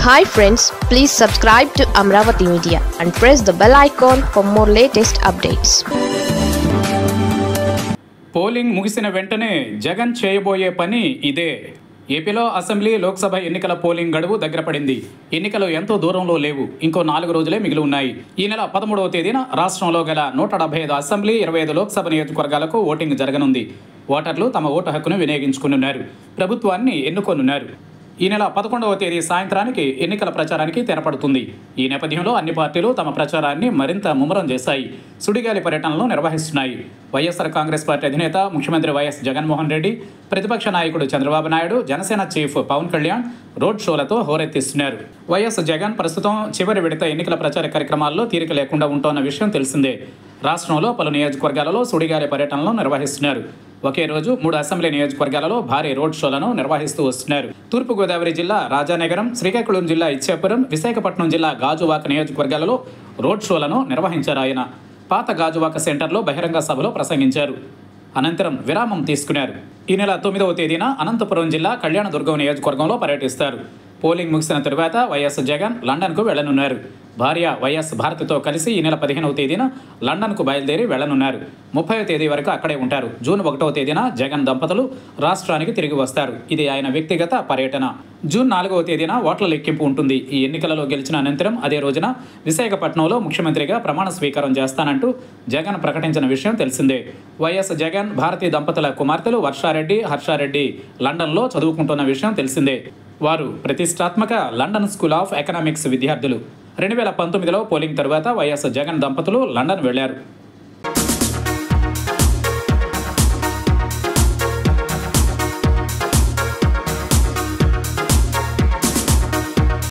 Hi friends, please subscribe to Amravati Media and press the bell icon for more latest updates. Polling ముగిసిన వెంటనే జగన్ చేయబోయే పని ఇదే. ఏపీలో అసెంబ్లీ, లోక్సభ ఎన్నికల పోలింగ్ గడువు దగ్గర పడింది. ఎన్నికలు ఎంతో దూరంలో లేవు. ఇంకో 4 రోజులే మిగిలి ఉన్నాయి. ఈ నెల 13వ తేదీన రాష్ట్రంలో గల 175 అసెంబ్లీ, 25 లోక్సభ నియోజకవర్గాలకు ఓటింగ్ జరగనుంది. ఓటర్లు తమ ఓటు హక్కును వినియోగించుకున్నారు. ప్రభుత్వాన్ని ఎన్నుకోనున్నారు. ఈ నెల 11వ తేదీ సాయంత్రానికి ఎన్నికల ప్రచారానికి తెరపడుతుంది. ఈ నేపథ్యంలో అన్ని పార్టీలు తమ ప్రచారాన్ని మరింత ముమ్మరం చేశాయి. సుడిగాలి పర్యటనలు నిర్వహిస్తున్నాయి. వైఎస్ఆర్ కాంగ్రెస్ పార్టీ అధినేత ముఖ్యమంత్రి వైఎస్ జగన్మోహన్ రెడ్డి, ప్రతిపక్ష నాయకుడు చంద్రబాబు నాయుడు, జనసేన చీఫ్ పవన్ కళ్యాణ్ రోడ్ షోలతో హోరెత్తిస్తున్నారు. వైఎస్ జగన్ ప్రస్తుతం చివరి విడత ఎన్నికల ప్రచార కార్యక్రమాల్లో తీరిక లేకుండా ఉంటోన్న విషయం తెలిసిందే. రాష్ట్రంలో పలు నియోజకవర్గాలలో సుడిగాలి పర్యటనలు నిర్వహిస్తున్నారు. ఒకే రోజు 3 అసెంబ్లీ నియోజకవర్గాలలో భారీ రోడ్ షోలను నిర్వహిస్తూ వస్తున్నారు. తూర్పుగోదావరి జిల్లా రాజానగరం, శ్రీకాకుళం జిల్లా ఇచ్చాపురం, విశాఖపట్నం జిల్లా గాజువాక నియోజకవర్గాలలో రోడ్ షోలను నిర్వహించారు. ఆయన పాత గాజువాక సెంటర్లో బహిరంగ సభలో ప్రసంగించారు. అనంతరం విరామం తీసుకున్నారు. ఈ నెల 9వ తేదీన అనంతపురం జిల్లా కళ్యాణదుర్గం నియోజకవర్గంలో పర్యటిస్తారు. పోలింగ్ ముగిసిన తరువాత వైఎస్ జగన్ లండన్కు వెళ్లనున్నారు. భార్య వైఎస్ భారతితో కలిసి ఈ నెల 15వ తేదీన లండన్కు బయలుదేరి వెళ్లనున్నారు. 30వ తేదీ వరకు అక్కడే ఉంటారు. జూన్ 1వ తేదీన జగన్ దంపతులు రాష్ట్రానికి తిరిగి వస్తారు. ఇది ఆయన వ్యక్తిగత పర్యటన. జూన్ 4వ తేదీన ఓట్ల లెక్కింపు ఉంటుంది. ఈ ఎన్నికలలో గెలిచిన అనంతరం అదే రోజున విశాఖపట్నంలో ముఖ్యమంత్రిగా ప్రమాణ స్వీకారం చేస్తానంటూ జగన్ ప్రకటించిన విషయం తెలిసిందే. వైఎస్ జగన్, భారతీ దంపతుల కుమార్తెలు వర్షారెడ్డి, హర్షారెడ్డి లండన్లో చదువుకుంటున్న విషయం తెలిసిందే. వారు ప్రతిష్టాత్మక లండన్ స్కూల్ ఆఫ్ ఎకనామిక్స్ విద్యార్థులు. 2019లో పోలింగ్ తరువాత వైఎస్ జగన్ దంపతులు లండన్ వెళ్లారు.